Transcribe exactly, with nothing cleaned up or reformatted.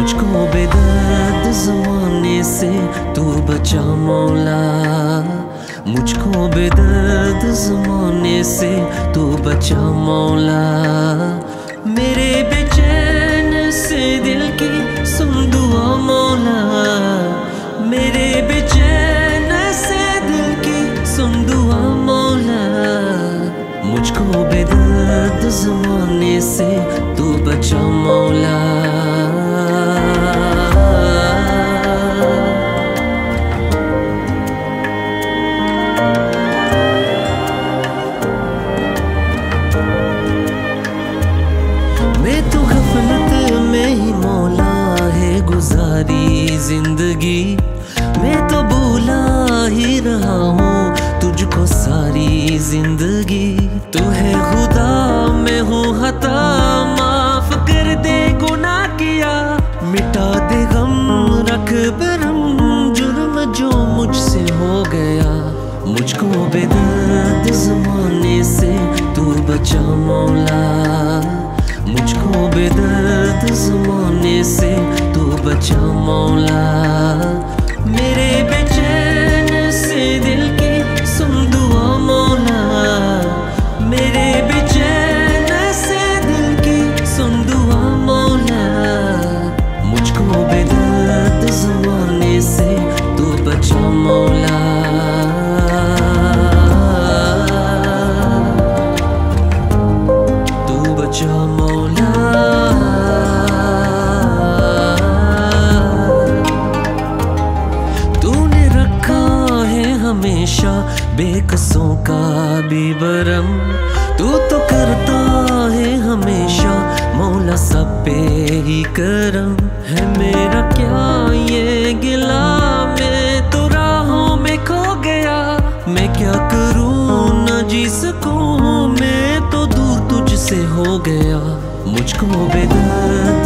मुझको बेदर्द ज़माने से तू बचा मौला, मुझको बेदर्द ज़माने से तू बचा मौला। मेरे बेचैन से दिल की सुन दुआ मौला, मेरे बेचैन से दिल की सुन दुआ मौला। मुझको बेदर्द ज़माने से तू बचा मौला। मैं तो गफलत में ही मौला है गुजारी जिंदगी, मैं तो भूला ही रहा हूँ तुझको सारी जिंदगी। तू है खुदा मैं हूँ खता, माफ कर दे गुनाह किया, मिटा दे गम रख बरम जुर्म जो मुझसे हो गया। मुझको बेदर्द ज़माने से तू बचा मौला, मुझको बेदर्द ज़माने से तू बचा मौला। मेरे बेचैन से दिल की सुन दुआ मौला, मेरे बेचैन से दिल की सुन दुआ मौला। मुझको बेदर्द ज़माने से तू बचा मौला। तू बचा मौला। हमेशा बेकसों का भी बरम, तू तो करता है हमेशा मौला सब पे ही करम। है मेरा क्या ये गिला, मैं तो राहों में खो गया, मैं क्या करूँ न जी सकूँ, मैं तो दूर तुझसे हो गया। मुझको बेदर्द